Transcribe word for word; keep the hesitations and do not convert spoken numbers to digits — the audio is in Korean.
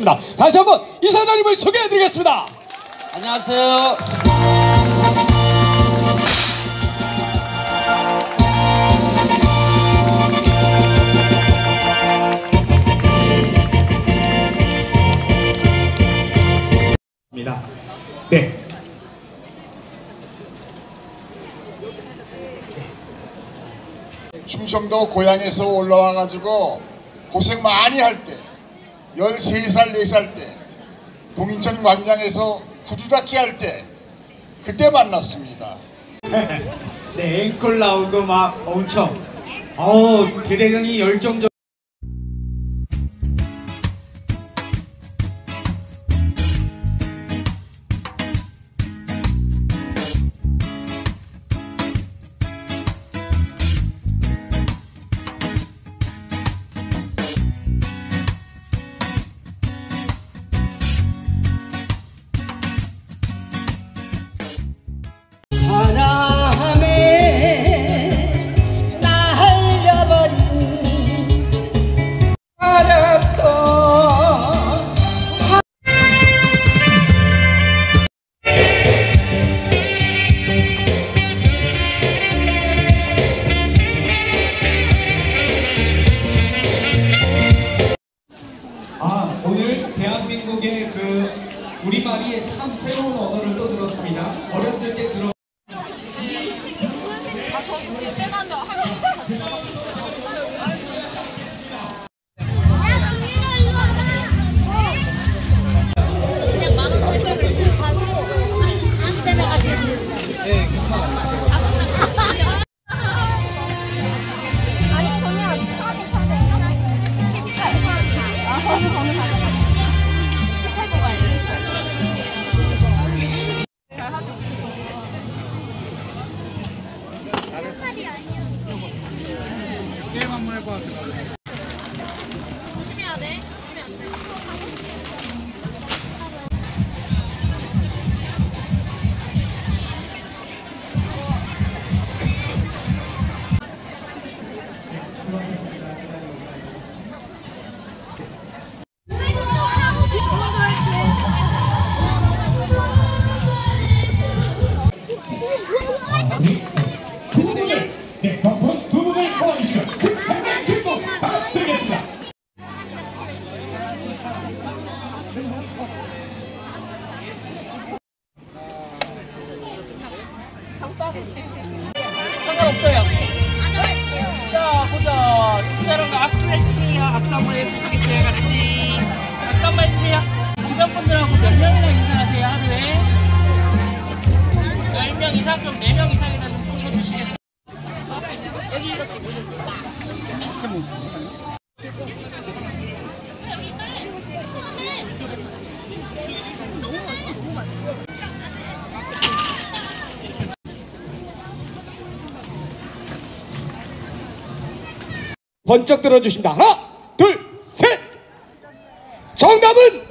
하겠습니다. 다시 한번 이사장님을 소개해드리겠습니다. 안녕하세요. 네. 충청도 고향에서 올라와가지고 고생 많이 할 때, 열세 살, 네 살 때 동인천 광장에서 구두닦기 할 때 그때 만났습니다. 네, 앵콜 나오고 막 엄청 어 대대장이 열정적. 오늘 대한민국의 그 우리말이 참 새로운 언어를 또 들었습니다. 어렸을 때 들어. 게임 한번 해봐. 조심해야 돼. 조심해야 돼. 두 분을 네, 두 분을 도와주시고 굉장히 축복 부탁드리겠습니다. 상관없어요. 자, 보자. 뒷사람과 악수를 해주세요. 악수 한번 해주시겠어요, 같이. 악수 한번 해주세요. 주변 분들하고 몇 명이나 인사하세요, 하루에? 열 명 이상, 그럼 네 명 이상이나 좀 붙여주시겠어요? 여기 이것도 번쩍 들어주십니다. 하나, 둘, 셋. 정답은